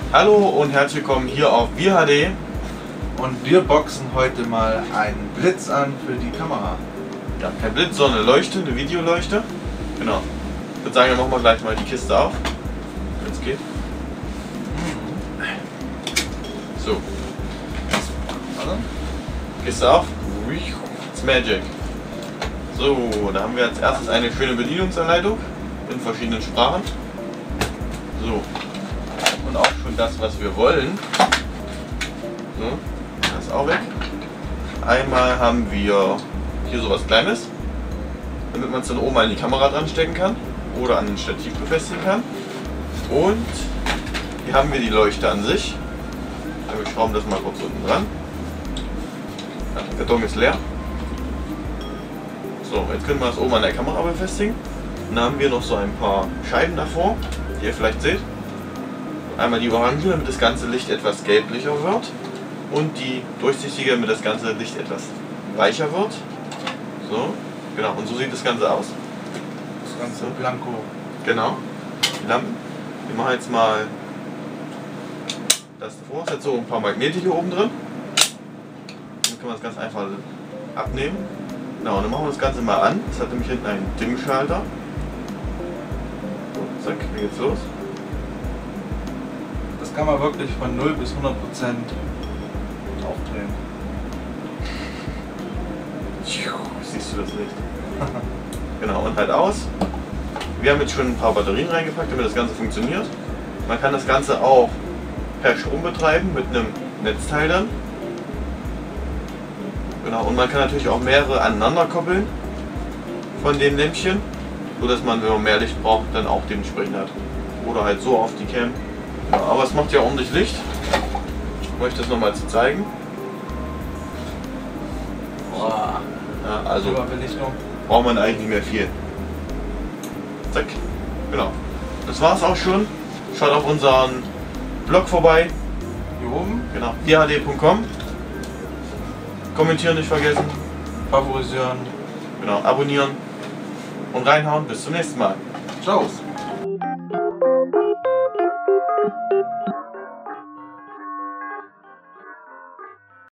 Hallo und herzlich willkommen hier auf ViaHD. Und wir boxen heute mal einen Blitz an für die Kamera. Ja, kein Blitz, sondern eine Leuchte, eine Videoleuchte. Genau. Ich würde sagen, dann machen wir gleich mal die Kiste auf, wenn es geht. So. Kiste auf. It's magic. So, da haben wir als erstes eine schöne Bedienungsanleitung in verschiedenen Sprachen. So. Und auch schon das, was wir wollen. So, das ist auch weg. Einmal haben wir hier sowas Kleines, damit man es dann oben an die Kamera dran stecken kann oder an den Stativ befestigen kann. Und hier haben wir die Leuchte an sich. Wir schrauben das mal kurz unten dran. Ja, der Karton ist leer. So, jetzt können wir das oben an der Kamera befestigen. Dann haben wir noch so ein paar Scheiben davor, die ihr vielleicht seht. Einmal die orange, damit das ganze Licht etwas gelblicher wird. Und die durchsichtige, damit das ganze Licht etwas weicher wird. So, genau. Und so sieht das Ganze aus. Das ganze Blanko. Genau. Die Lampen. Wir machen jetzt mal das davor. Es hat so ein paar Magnete hier oben drin. Dann können wir das ganz einfach abnehmen. Genau, und dann machen wir das Ganze mal an. Das hat nämlich hinten einen Dimmschalter. So, zack, wie geht's los? Das kann man wirklich von 0 bis 100% aufdrehen. Siehst du das Licht? Genau, und halt aus. Wir haben jetzt schon ein paar Batterien reingepackt, damit das Ganze funktioniert. Man kann das Ganze auch per Strom betreiben mit einem Netzteil dann. Genau, und man kann natürlich auch mehrere aneinander koppeln von den Lämpchen, so dass man, wenn man mehr Licht braucht, dann auch dementsprechend hat. Oder halt so auf die Cam. Genau, aber es macht ja ordentlich Licht. Um euch das nochmal zu zeigen. Boah. Ja, also Überbelichtung. braucht man eigentlich nicht mehr viel. Zack. Genau. Das war's auch schon. Schaut auf unseren Blog vorbei. Hier oben. Genau. ViaHD.com. Kommentieren nicht vergessen. Favorisieren. Genau. Abonnieren. Und reinhauen. Bis zum nächsten Mal. Ciao.